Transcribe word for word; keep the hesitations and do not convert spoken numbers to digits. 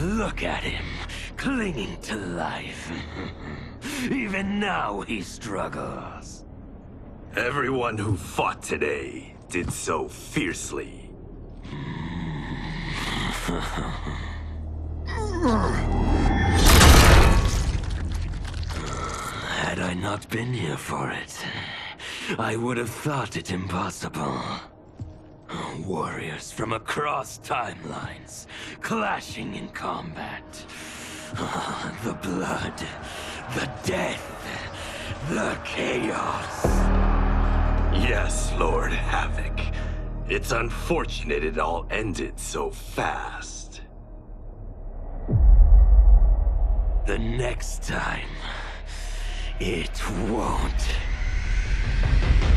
Look at him, clinging to life. Even now he struggles. Everyone who fought today did so fiercely. Had I not been here for it, I would have thought it impossible. Warriors from across timelines, clashing in combat. The blood, the death, the chaos. Yes, Lord Havik. It's unfortunate it all ended so fast. The next time, it won't.